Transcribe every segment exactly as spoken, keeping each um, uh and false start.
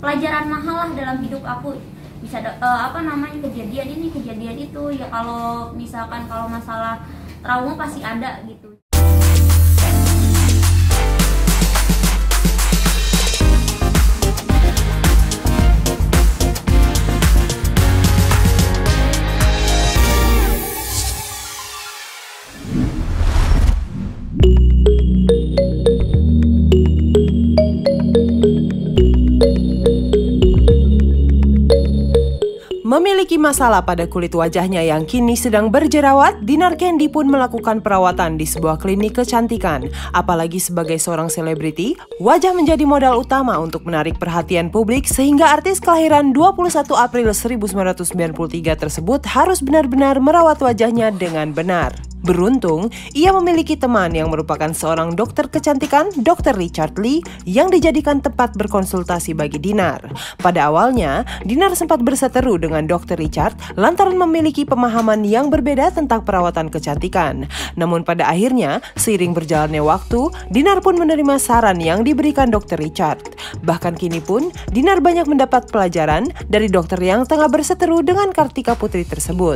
pelajaran mahal lah dalam hidup aku. Bisa uh, apa namanya kejadian ini kejadian itu ya, kalau misalkan kalau masalah trauma pasti ada gitu. Memiliki masalah pada kulit wajahnya yang kini sedang berjerawat, Dinar Candy pun melakukan perawatan di sebuah klinik kecantikan. Apalagi sebagai seorang selebriti, wajah menjadi modal utama untuk menarik perhatian publik sehingga artis kelahiran dua puluh satu April seribu sembilan ratus sembilan puluh tiga tersebut harus benar-benar merawat wajahnya dengan benar. Beruntung, ia memiliki teman yang merupakan seorang dokter kecantikan, dokter Richard Lee, yang dijadikan tempat berkonsultasi bagi Dinar. Pada awalnya, Dinar sempat berseteru dengan dokter Richard lantaran memiliki pemahaman yang berbeda tentang perawatan kecantikan. Namun pada akhirnya, seiring berjalannya waktu, Dinar pun menerima saran yang diberikan dokter Richard. Bahkan kini pun, Dinar banyak mendapat pelajaran dari dokter yang tengah berseteru dengan Kartika Putri tersebut.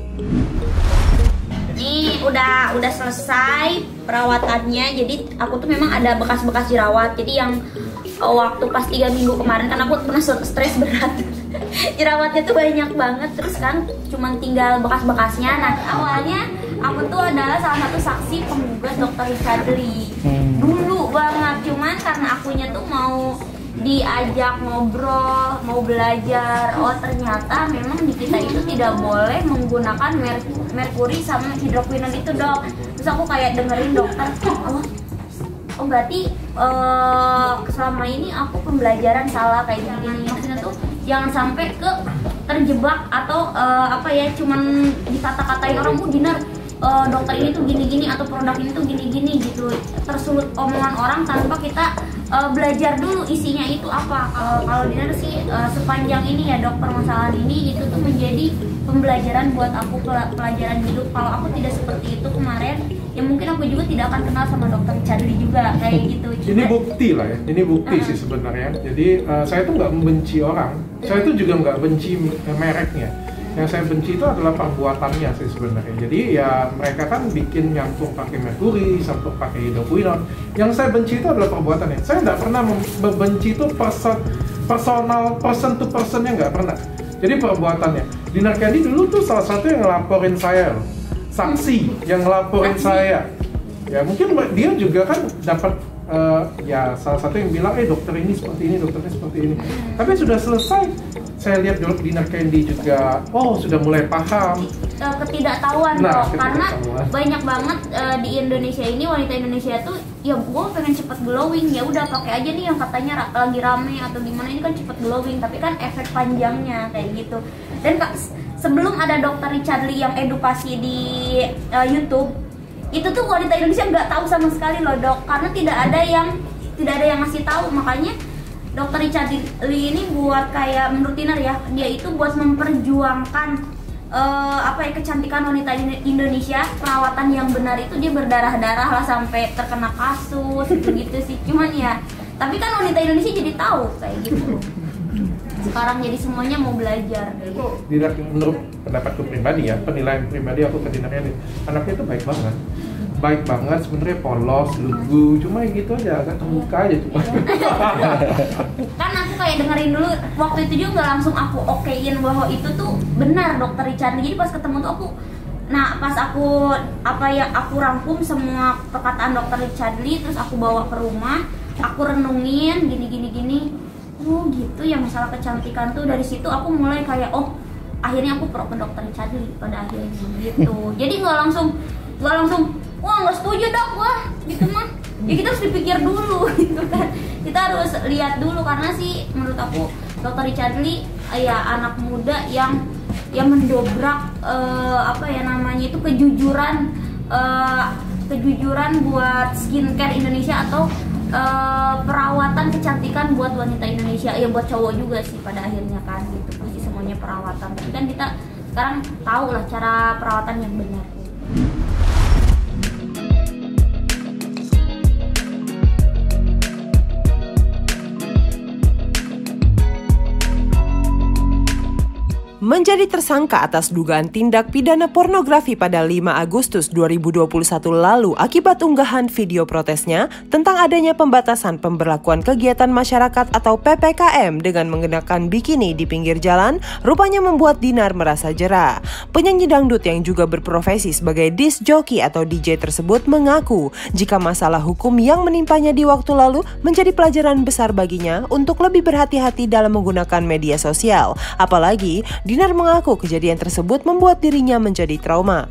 Ini udah udah selesai perawatannya. Jadi aku tuh memang ada bekas-bekas jerawat. Jadi yang uh, waktu pas tiga minggu kemarin kan aku pernah stres berat. Jerawatnya tuh banyak banget. Terus kan cuman tinggal bekas-bekasnya. Nah awalnya aku tuh adalah salah satu saksi penggugat dokter Richard Lee. Dulu banget. Cuman karena akunya tuh mau diajak ngobrol, mau belajar. Oh ternyata memang di kita itu tidak boleh menggunakan mer merkuri sama hidroquinone itu dok. Terus aku kayak dengerin dokter, oh, oh berarti uh, selama ini aku pembelajaran salah kayak gini-gini. Maksudnya tuh jangan sampai ke terjebak atau uh, apa ya, cuman dikata-katain orang, oh Dinar uh, dokter ini tuh gini-gini atau produk ini tuh gini-gini gitu. Tersulut omongan orang tanpa kita Uh, belajar dulu isinya itu apa. Kalau kalau Dinar sih uh, sepanjang ini ya dok, permasalahan ini itu tuh menjadi pembelajaran buat aku, pelajaran hidup. Kalau aku tidak seperti itu kemarin, ya mungkin aku juga tidak akan kenal sama dokter Richard Lee juga kayak gitu. Cuma, ini bukti lah ya, ini bukti uh -huh. sih sebenarnya. Jadi uh, saya tuh nggak membenci orang, saya tuh juga nggak benci mereknya. Yang saya benci itu adalah perbuatannya sih sebenarnya. Jadi ya mereka kan bikin nyampur pakai merkuri, nyampur pakai hidroquinone. Yang saya benci itu adalah perbuatannya. Saya nggak pernah membenci itu person, personal, person to personnya nggak pernah. Jadi perbuatannya. Dinar Candy dulu tuh salah satu yang ngelaporin saya loh. Saksi yang ngelaporin saya. Ya mungkin dia juga kan dapat uh, ya salah satu yang bilang, eh dokter ini seperti ini, dokter ini seperti ini. Tapi sudah selesai. Saya lihat Dinar Candy juga, oh sudah mulai paham. Ketidaktahuan nah, kok, karena banyak banget uh, di Indonesia ini, wanita Indonesia tuh, ya gue pengen cepet glowing, ya udah pakai aja nih yang katanya lagi rame atau gimana, ini kan cepet glowing, tapi kan efek panjangnya kayak gitu. Dan sebelum ada dokter Richard Lee yang edukasi di uh, YouTube, itu tuh wanita Indonesia nggak tahu sama sekali loh dok, karena tidak ada yang tidak ada yang ngasih tahu. Makanya dokter Richard Lee ini buat kayak menurut Dinar ya, dia itu buat memperjuangkan uh, apa ya, kecantikan wanita Indonesia. Perawatan yang benar itu dia berdarah-darah lah sampai terkena kasus gitu sih. Cuman ya, tapi kan wanita Indonesia jadi tahu kayak gitu. Sekarang jadi semuanya mau belajar. Itu Dinar, menurut pendapatku pribadi ya, penilaian pribadi aku ke Dinar Candy, anaknya itu baik banget. Baik banget sebenarnya, polos, lugu, cuma gitu aja, agak terbuka aja cuma. Kan aku kayak dengerin dulu, waktu itu juga nggak langsung aku okein bahwa itu tuh benar dokter Richard Lee. Jadi pas ketemu tuh aku, nah pas aku apa ya, aku rangkum semua perkataan dokter Richard Lee, terus aku bawa ke rumah, aku renungin gini gini gini. Oh gitu ya, masalah kecantikan tuh dari situ aku mulai kayak, oh akhirnya aku pro ke dokter Richard Lee pada akhirnya gitu. Jadi nggak langsung nggak langsung wah nggak setuju dok, wah gitu mah. Ya kita harus dipikir dulu gitu kan. Kita harus lihat dulu, karena sih menurut aku dokter Richard Lee ya anak muda yang yang mendobrak uh, apa ya namanya itu kejujuran uh, kejujuran buat skincare Indonesia atau uh, perawatan kecantikan buat wanita Indonesia, ya buat cowok juga sih pada akhirnya kan gitu. Pasti semuanya perawatan. Tapi kan kita sekarang tahu lah cara perawatan yang benar. menjadi tersangka atas dugaan tindak pidana pornografi pada lima Agustus dua ribu dua puluh satu lalu akibat unggahan video protesnya tentang adanya pembatasan pemberlakuan kegiatan masyarakat atau P P K M dengan mengenakan bikini di pinggir jalan, rupanya membuat Dinar merasa jera. Penyanyi dangdut yang juga berprofesi sebagai disc jockey atau D J tersebut mengaku jika masalah hukum yang menimpanya di waktu lalu menjadi pelajaran besar baginya untuk lebih berhati-hati dalam menggunakan media sosial. Apalagi Dinar mengaku kejadian tersebut membuat dirinya menjadi trauma.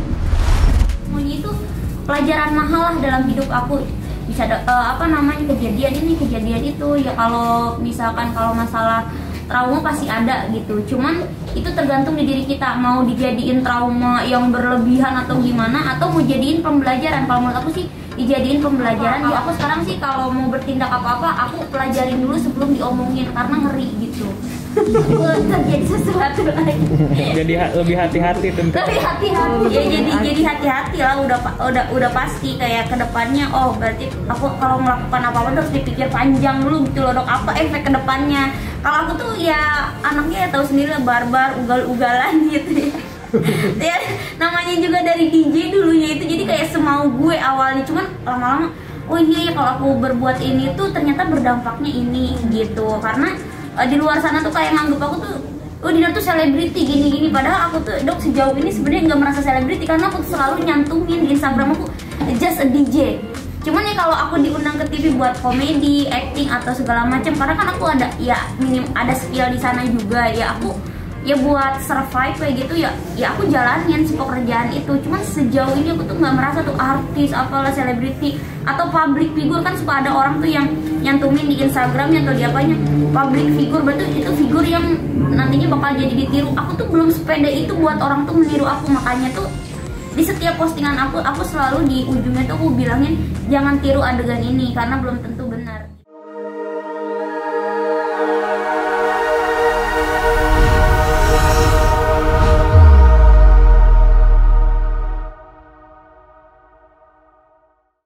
Semuanya itu pelajaran mahal lah dalam hidup aku. Bisa uh, apa namanya kejadian ini, kejadian itu. Ya kalau misalkan kalau masalah trauma pasti ada gitu. Cuman itu tergantung di diri kita mau dijadiin trauma yang berlebihan atau gimana, atau mau jadiin pembelajaran. Kalau menurut aku sih dijadiin pembelajaran. Ya aku sekarang sih kalau mau bertindak apa-apa aku pelajarin dulu sebelum diomongin karena ngeri gitu. Terjadi sesuatu lagi. Jadi ha lebih hati-hati tentu. Lebih hati-hati. Ya jadi jadi hati-hati lah, udah udah udah pasti kayak kedepannya. Oh berarti aku kalau melakukan apa-apa harus dipikir panjang dulu gitu loh, dok. Apa efek kedepannya? Kalau aku tuh ya anaknya ya tahu sendiri lah, barbar, ugal-ugalan gitu ya. Ya namanya juga dari D J dulunya itu, jadi kayak semau gue awalnya, cuman lama-lama oh iya ya kalau aku berbuat ini tuh ternyata berdampaknya ini gitu. Karena uh, di luar sana tuh kayak nganggep aku tuh oh Dinar tuh selebriti gini-gini, padahal aku tuh dok sejauh ini sebenarnya nggak merasa selebriti karena aku tuh selalu nyantumin di Instagram aku just a D J. Cuman ya kalau aku diundang ke T V buat komedi, acting atau segala macam, karena kan aku ada ya minim ada skill di sana juga ya, aku ya buat survive kayak gitu ya ya aku jalanin si pekerjaan itu. Cuman sejauh ini aku tuh nggak merasa tuh artis apalah selebriti atau public figure. Kan suka ada orang tuh yang nyantumin di Instagramnya atau di apanya public figure, berarti itu figur yang nantinya bakal jadi ditiru. Aku tuh belum sepeda itu buat orang tuh meniru aku. Makanya tuh di setiap postingan aku aku selalu di ujungnya tuh aku bilangin jangan tiru adegan ini karena belum tentu benar.